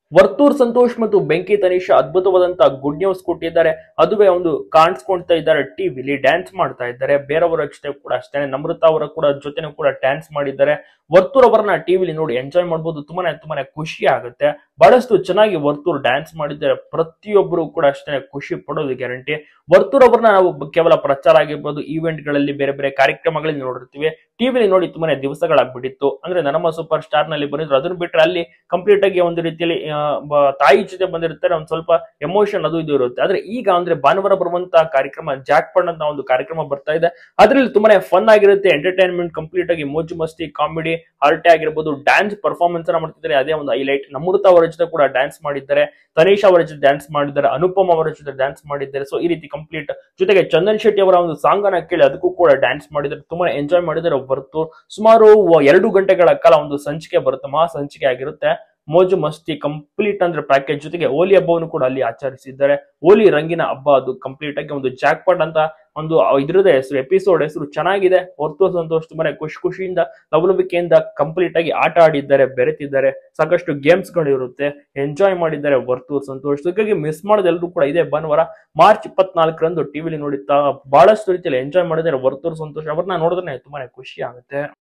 ವರ್ತೂರ್ ಸಂತೋಷ್ ಮತ್ತು ಬೆಂಕಿ ತನಿಷಾ ಅದ್ಭುತವಾದಂತಹ ಗುಡ್ ನ್ಯೂಸ್ ಕೊಟ್ಟಿದ್ದಾರೆ. ಅದುವೇ ಒಂದು ಕಾಣಿಸ್ಕೊಳ್ತಾ ಇದ್ದಾರೆ, ಟಿವಿಲಿ ಡ್ಯಾನ್ಸ್ ಮಾಡ್ತಾ ಇದ್ದಾರೆ. ಬೇರೆಯವರ ಜೊತೆ ಕೂಡ ಅಷ್ಟೇ, ನಮ್ರತಾ ಅವರ ಕೂಡ ಜೊತೆನೂ ಕೂಡ ಡ್ಯಾನ್ಸ್ ಮಾಡಿದ್ದಾರೆ. ವರ್ತೂರ್ ಅವರನ್ನ ಟಿವಿಲಿ ನೋಡಿ ಎಂಜಾಯ್ ಮಾಡಬಹುದು. ತುಂಬಾನೇ ಖುಷಿ ಆಗುತ್ತೆ. ಬಹಳಷ್ಟು ಚೆನ್ನಾಗಿ ವರ್ತೂರ್ ಡ್ಯಾನ್ಸ್ ಮಾಡಿದ್ದಾರೆ. ಪ್ರತಿಯೊಬ್ಬರು ಕೂಡ ಅಷ್ಟೇ ಖುಷಿ ಪಡೋದು ಗ್ಯಾರಂಟಿ. ವರ್ತೂರ್ ಅವರನ್ನ ನಾವು ಕೇವಲ ಪ್ರಚಾರ ಆಗಿರ್ಬೋದು, ಈವೆಂಟ್ ಗಳಲ್ಲಿ ಬೇರೆ ಬೇರೆ ಕಾರ್ಯಕ್ರಮಗಳಲ್ಲಿ ನೋಡಿರ್ತೀವಿ. ಟಿವಿಲಿ ನೋಡಿ ತುಂಬಾನೇ ದಿವಸಗಳಾಗ್ಬಿಟ್ಟಿತ್ತು. ಅಂದ್ರೆ ನಮ್ಮ ಸೂಪರ್ ಸ್ಟಾರ್ ನಲ್ಲಿ ಬಂದಿದ್ರು. ಅದನ್ನ ಬಿಟ್ರೆ ಅಲ್ಲಿ ಕಂಪ್ಲೀಟ್ ಆಗಿ ಒಂದು ರೀತಿಯಲ್ಲಿ ತಾಯಿ ಜೊತೆ ಬಂದಿರ್ತಾರೆ, ಒಂದ್ ಸ್ವಲ್ಪ ಎಮೋಷನ್ ಅದು ಇದು ಇರುತ್ತೆ. ಆದ್ರೆ ಈಗ ಅಂದ್ರೆ ಭಾನುವಾರ ಬರುವಂತಹ ಕಾರ್ಯಕ್ರಮ ಜಾಕ್ ಪಾಟ್ ಅಂತ ಒಂದು ಕಾರ್ಯಕ್ರಮ ಬರ್ತಾ ಇದೆ. ಅದ್ರಲ್ಲಿ ತುಂಬಾನೇ ಫನ್ ಆಗಿರುತ್ತೆ. ಎಂಟರ್ಟೈನ್ಮೆಂಟ್ ಕಂಪ್ಲೀಟ್ ಆಗಿ ಮೋಜು ಮಸ್ತಿ, ಕಾಮಿಡಿ, ಹರಟೆ ಆಗಿರ್ಬೋದು, ಡ್ಯಾನ್ಸ್ ಪರ್ಫಾರ್ಮೆನ್ಸ್ ಅನ್ನ ಮಾಡ್ತಿದ್ದಾರೆ. ಅದೇ ಒಂದು ಹೈಲೈಟ್. ನಮ್ರತಾ ಅವರ ಜೊತೆ ಕೂಡ ಡ್ಯಾನ್ಸ್ ಮಾಡಿದ್ದಾರೆ, ತನಿಷಾ ಅವರ ಜೊತೆ ಡ್ಯಾನ್ಸ್ ಮಾಡಿದ್ದಾರೆ, ಅನುಪಮ್ ಅವರ ಜೊತೆ ಡ್ಯಾನ್ಸ್ ಮಾಡಿದ್ದಾರೆ. ಸೊ ಈ ರೀತಿ ಕಂಪ್ಲೀಟ್ ಜೊತೆಗೆ ಚಂದನ್ ಶೆಟ್ಟಿ ಅವರ ಒಂದು ಸಾಂಗ್ ಅನ್ನ ಕೇಳಿ ಅದಕ್ಕೂ ಕೂಡ ಡ್ಯಾನ್ಸ್ ಮಾಡಿದ್ದಾರೆ. ತುಂಬಾ ಎಂಜಾಯ್ ಮಾಡಿದ್ದಾರೆ. ಹೊರತು ಸುಮಾರು 2 ಗಂಟೆಗಳ ಕಾಲ ಒಂದು ಸಂಚಿಕೆ ಬರುತ್ತೆ, ಮಹಾ ಸಂಚಿಕೆ ಆಗಿರುತ್ತೆ. ಮೋಜು ಮಸ್ತಿ ಕಂಪ್ಲೀಟ್ ಅಂದ್ರೆ ಪ್ಯಾಕೇಜ್. ಜೊತೆಗೆ ಹೋಲಿ ಹಬ್ಬವನ್ನು ಕೂಡ ಅಲ್ಲಿ ಆಚರಿಸಿದ್ದಾರೆ. ಹೋಲಿ ರಂಗಿನ ಹಬ್ಬ ಅದು ಕಂಪ್ಲೀಟ್ ಆಗಿ ಒಂದು ಜಾಕ್ ಪಾಟ್ ಅಂತ ಒಂದು ಇದ್ರದೇ ಹೆಸರು, ಎಪಿಸೋಡ್ ಹೆಸರು ಚೆನ್ನಾಗಿದೆ. ವರ್ತೂರ್ ಸಂತೋಷ್ ತುಂಬಾನೇ ಖುಷಿಯಿಂದ ಲವಲವಿಕೆಯಿಂದ ಕಂಪ್ಲೀಟ್ ಆಗಿ ಆಟ ಆಡಿದ್ದಾರೆ, ಬೆರೆತಿದ್ದಾರೆ. ಸಾಕಷ್ಟು ಗೇಮ್ಸ್ ಗಳು ಇರುತ್ತೆ, ಎಂಜಾಯ್ ಮಾಡಿದ್ದಾರೆ ವರ್ತೂರ್ ಸಂತೋಷ್. ಹಾಗಾಗಿ ಮಿಸ್ ಮಾಡೋದು ಎಲ್ಲರೂ ಕೂಡ ಇದೇ ಭಾನುವಾರ ಮಾರ್ಚ್ 24ರಂದು ಟಿವಿಲಿ ನೋಡಿ ಬಹಳಷ್ಟು ರೀತಿಯಲ್ಲಿ ಎಂಜಾಯ್ ಮಾಡಿದ್ದಾರೆ ವರ್ತೂರ್ ಸಂತೋಷ್. ಅವ್ರನ್ನ ನೋಡಿದ್ರೆ ತುಂಬಾನೇ ಖುಷಿ ಆಗುತ್ತೆ.